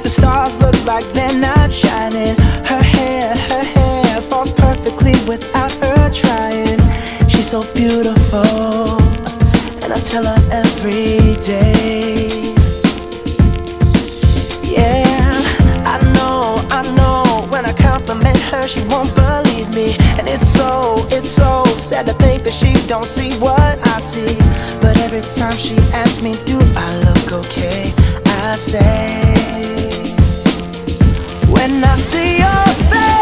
The stars look like they're not shining. Her hair falls perfectly without her trying. She's so beautiful, and I tell her every day. Yeah, I know, when I compliment her, she won't believe me. And it's so sad to think that she don't see what I see. But every time she asks me, do I look okay, I say, when I see your face,